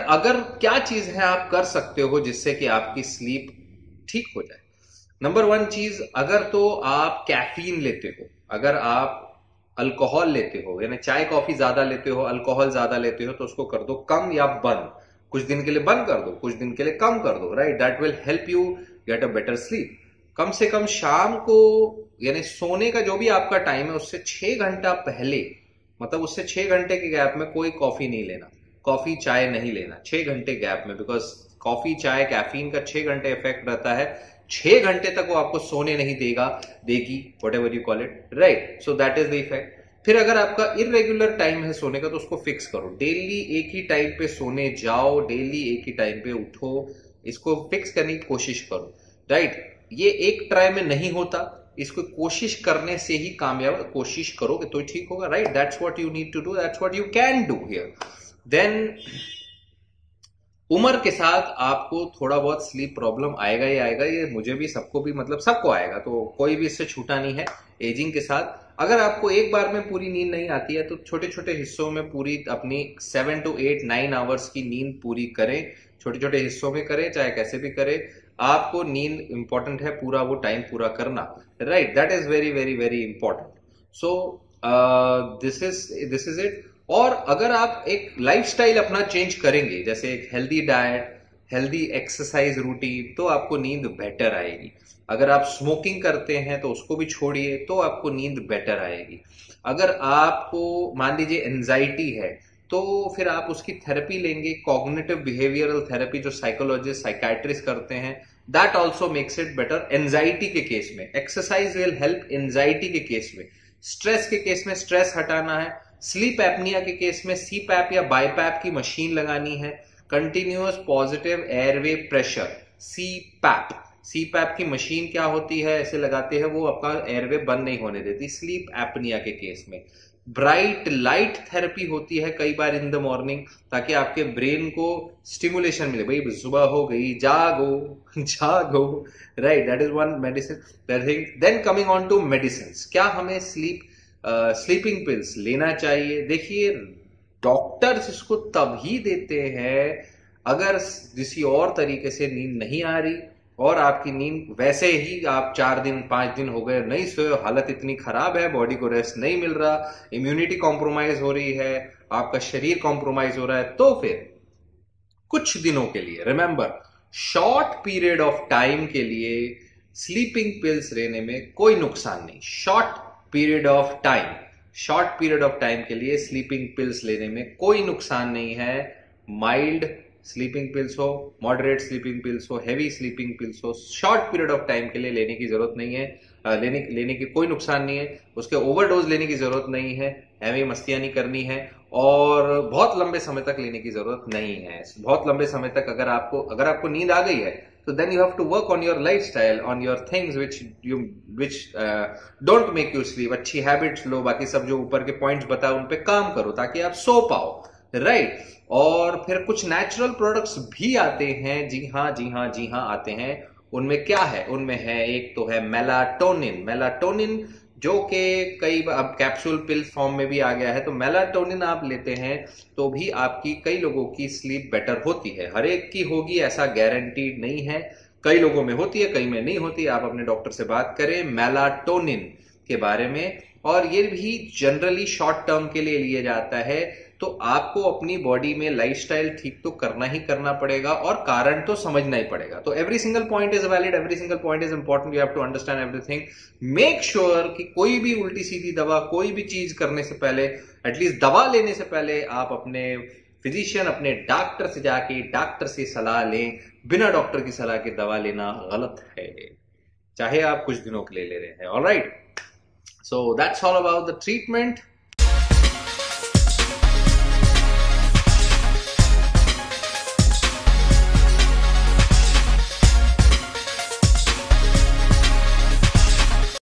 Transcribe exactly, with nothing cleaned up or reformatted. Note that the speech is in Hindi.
अगर क्या चीज है आप कर सकते हो जिससे कि आपकी स्लीप ठीक हो जाए? नंबर वन चीज, अगर तो आप कैफीन लेते हो, अगर आप अल्कोहल लेते हो, यानी चाय कॉफी ज्यादा लेते हो, अल्कोहल ज्यादा लेते हो, तो उसको कर दो कम या बंद। कुछ दिन के लिए बंद कर दो, कुछ दिन के लिए कम कर दो, right? That will help you get a better sleep. कम से कम शाम को, यानी सोने का जो भी आपका टाइम है उससे छह घंटा पहले, मतलब उससे छह घंटे के गैप में कोई कॉफी नहीं लेना, कॉफी चाय नहीं लेना छह घंटे गैप में, बिकॉज कॉफी चाय कैफीन का छह घंटे इफेक्ट रहता है, छह घंटे तक वो आपको सोने नहीं देगा, देगी, whatever you call it, right? So that is the effect. फिर अगर आपका इरेगुलर टाइम है सोने का तो उसको फिक्स करो, डेली एक ही टाइम पे सोने जाओ, डेली एक ही टाइम पे उठो, इसको फिक्स करने की कोशिश करो, राइट? ये एक ट्राई में नहीं होता, इसको कोशिश करने से ही कामयाब, कोशिश करोगे तो ठीक होगा, right? That's what you need to do, that's what you can do here. Then उम्र के साथ आपको थोड़ा बहुत स्लीप प्रॉब्लम आएगा ही आएगा, ये मुझे भी, सबको भी, मतलब सबको आएगा, तो कोई भी इससे छूटा नहीं है एजिंग के साथ। अगर आपको एक बार में पूरी नींद नहीं आती है तो छोटे छोटे हिस्सों में पूरी अपनी seven to eight nine hours की नींद पूरी करें, छोटे छोटे हिस्सों में करें, चाहे कैसे भी करें, आपको नींद इंपॉर्टेंट है, पूरा वो टाइम पूरा करना, right? That is very very very important. So this is this is it. और अगर आप एक लाइफस्टाइल अपना चेंज करेंगे, जैसे एक healthy diet, healthy exercise routine, तो आपको नींद बेटर आएगी। अगर आप स्मोकिंग करते हैं तो उसको भी छोड़िए, तो आपको नींद बेटर आएगी। अगर आपको मान लीजिए एंजाइटी है तो फिर आप उसकी थेरेपी लेंगे, कॉग्निटिव बिहेवियरल थेरेपी जो साइकोलॉजिस्ट साइकाइट्रिस्ट करते हैं, that also makes it better. Anxiety के केस में एक्सरसाइज विल हेल्प, एंजाइटी के केस में, स्ट्रेस के केस में स्ट्रेस हटाना है, स्लीप एपनिया के केस में सीपैप या बाईपैप की मशीन लगानी है, continuous positive airway pressure, CPAP. CPAP की मशीन क्या होती है, ऐसे लगाते हैं, वो आपका एयरवे बंद नहीं होने देती स्लीप एपनिया के केस में। ब्राइट लाइट थेरेपी होती है कई बार इन द मॉर्निंग, ताकि आपके ब्रेन को स्टिमुलेशन मिले, भाई सुबह हो गई, जागो जागो, right? That is one medicine. Then coming on to medicine, क्या हमें स्लीप स्लीपिंग पिल्स लेना चाहिए? देखिए, डॉक्टर्स इसको तभी देते हैं अगर किसी और तरीके से नींद नहीं आ रही, और आपकी नींद वैसे ही आप चार दिन पांच दिन हो गए नहीं सोए, हालत इतनी खराब है, बॉडी को रेस्ट नहीं मिल रहा, इम्यूनिटी कॉम्प्रोमाइज हो रही है, आपका शरीर कॉम्प्रोमाइज हो रहा है, तो फिर कुछ दिनों के लिए, remember, short period of time के लिए स्लीपिंग पिल्स लेने में कोई नुकसान नहीं। Short period of time, short period of time के लिए स्लीपिंग पिल्स लेने में कोई नुकसान नहीं है। माइल्ड स्लीपिंग पिल्स हो, मॉडरेट स्लीपिंग पिल्स हो, हैवी स्लीपिंग पिल्स हो, शॉर्ट पीरियड ऑफ टाइम के लिए लेने की जरूरत नहीं है, लेने लेने की कोई नुकसान नहीं है, उसके ओवरडोज लेने की जरूरत नहीं है, हैवी मस्तियां नहीं करनी है, और बहुत लंबे समय तक लेने की जरूरत नहीं है। बहुत लंबे समय तक अगर आपको अगर आपको नींद आ गई है तो then you have to work on your lifestyle, on your things which you which don't make you sleep. अच्छी हैबिट्स लो, बाकी सब जो ऊपर के पॉइंट्स बताए उन पे काम करो ताकि आप सो पाओ, राइट right? और फिर कुछ नेचुरल प्रोडक्ट्स भी आते हैं, जी हाँ जी हाँ जी हाँ आते हैं। उनमें क्या है? उनमें है, एक तो है मेलाटोनिन। मेलाटोनिन जो कि कई अब कैप्सूल पिल फॉर्म में भी आ गया है, तो मेलाटोनिन आप लेते हैं तो भी आपकी, कई लोगों की स्लीप बेटर होती है। हर एक की होगी ऐसा गारंटीड नहीं है, कई लोगों में होती है, कई में नहीं होती। आप अपने डॉक्टर से बात करें मेलाटोनिन के बारे में, और ये भी जनरली शॉर्ट टर्म के लिए लिया जाता है। तो आपको अपनी बॉडी में लाइफस्टाइल ठीक तो करना ही करना पड़ेगा, और कारण तो समझना ही पड़ेगा। तो every single point is valid, every single point is important, you have to understand everything. Make sure कि कोई भी उल्टी सीधी दवा, कोई भी चीज करने से पहले, एटलीस्ट दवा लेने से पहले, आप अपने फिजिशियन, अपने डॉक्टर से जाके डॉक्टर से सलाह लें। बिना डॉक्टर की सलाह के दवा लेना गलत है, चाहे आप कुछ दिनों के लिए ले रहे हैं। Alright, so that's all about the treatment.